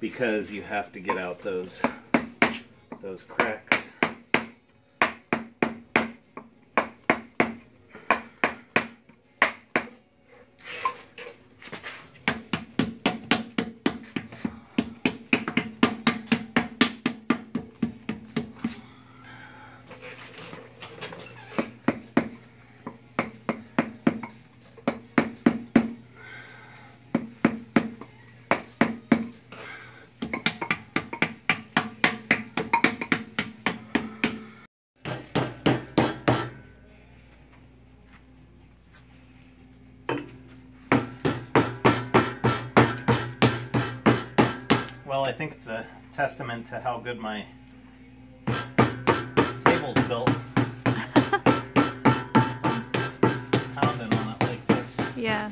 because you have to get out those cracks. Well, I think it's a testament to how good my table's built. Pounding on it like this. Yeah.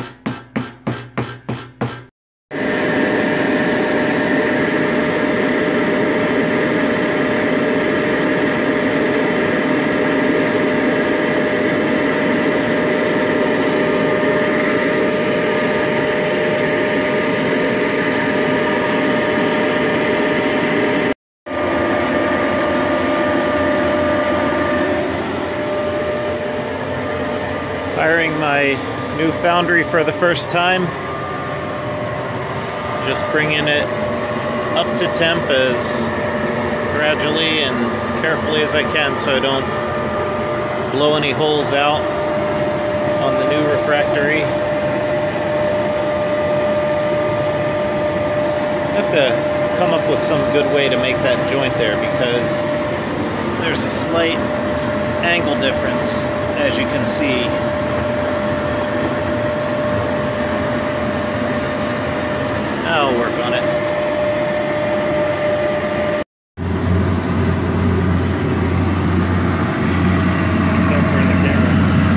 Firing my new Foundry for the first time. Just bringing it up to temp as gradually and carefully as I can so I don't blow any holes out on the new refractory. I have to come up with some good way to make that joint there because there's a slight angle difference, as you can see. I'll work on it. Start for the camera.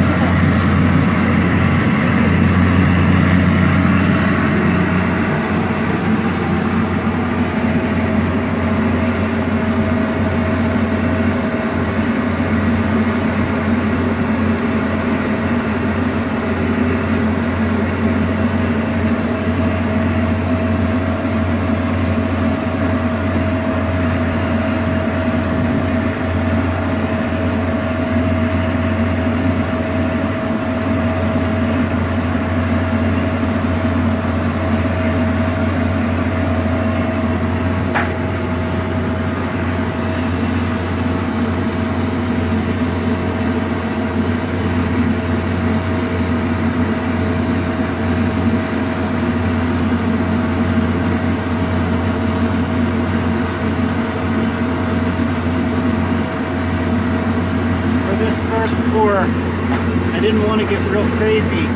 I didn't want to get real crazy,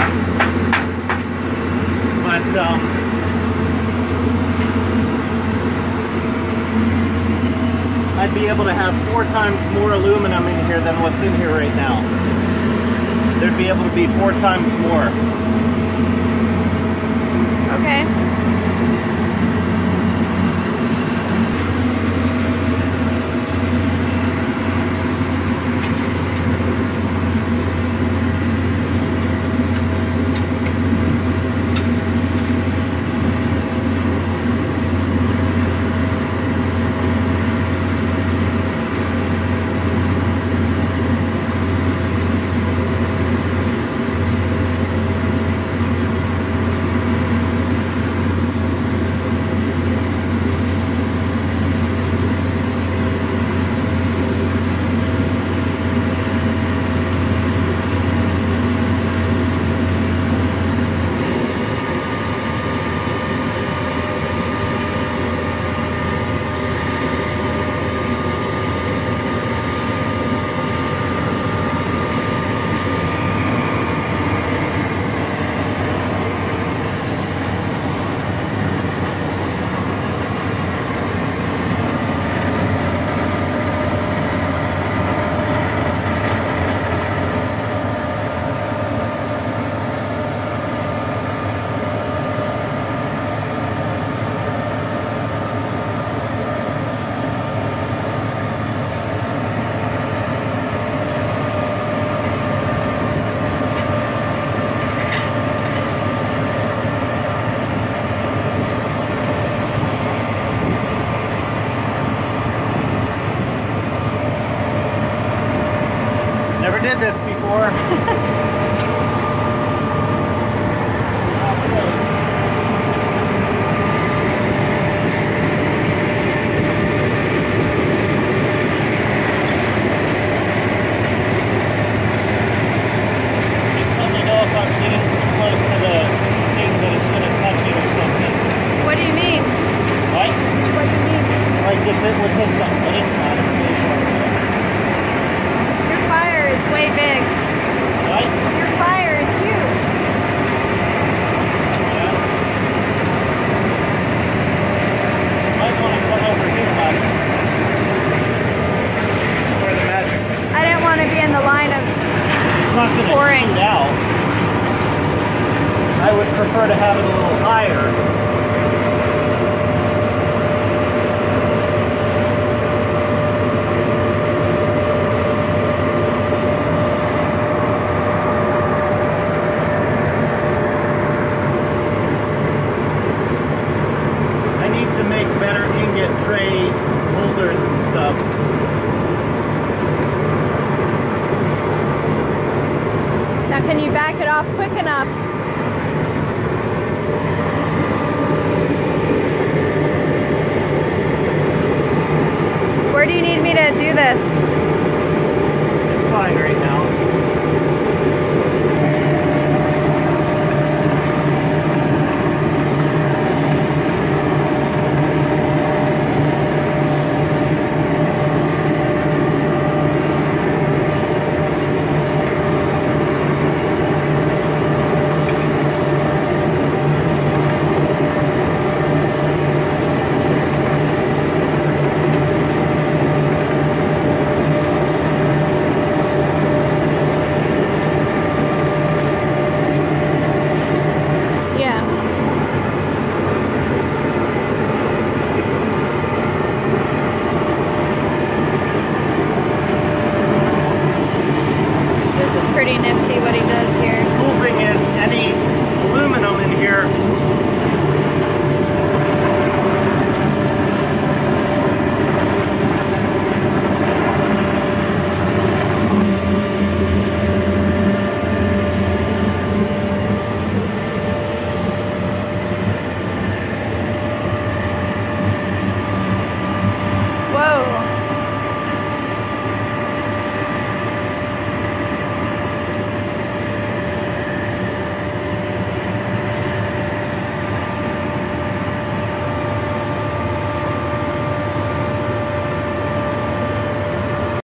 but I'd be able to have 4 times more aluminum in here than what's in here right now. There'd be able to be 4 times more. Okay. not going to shoot out. I would prefer to have it a little higher. Can you back it off quick enough? Where do you need me to do this? It's fine right now. Pretty nifty what he does here. The cool thing is any aluminum in here